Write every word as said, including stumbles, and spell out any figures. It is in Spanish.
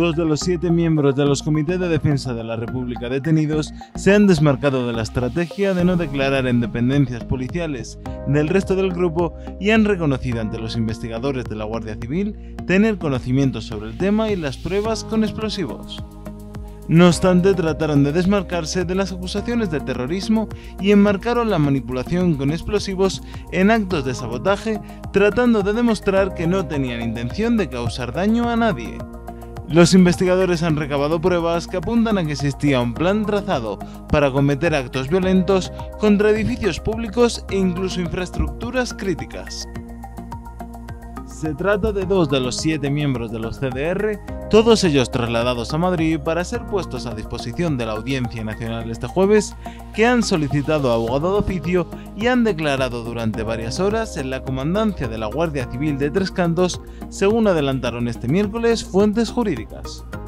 Dos de los siete miembros de los Comités de Defensa de la República detenidos se han desmarcado de la estrategia de no declarar en dependencias policiales del resto del grupo y han reconocido ante los investigadores de la Guardia Civil tener conocimiento sobre el tema y las pruebas con explosivos. No obstante, trataron de desmarcarse de las acusaciones de terrorismo y enmarcaron la manipulación con explosivos en actos de sabotaje, tratando de demostrar que no tenían intención de causar daño a nadie. Los investigadores han recabado pruebas que apuntan a que existía un plan trazado para cometer actos violentos contra edificios públicos e incluso infraestructuras críticas. Se trata de dos de los siete miembros de los C D R, todos ellos trasladados a Madrid para ser puestos a disposición de la Audiencia Nacional este jueves, que han solicitado abogado de oficio y han declarado durante varias horas en la comandancia de la Guardia Civil de Tres Cantos, según adelantaron este miércoles fuentes jurídicas.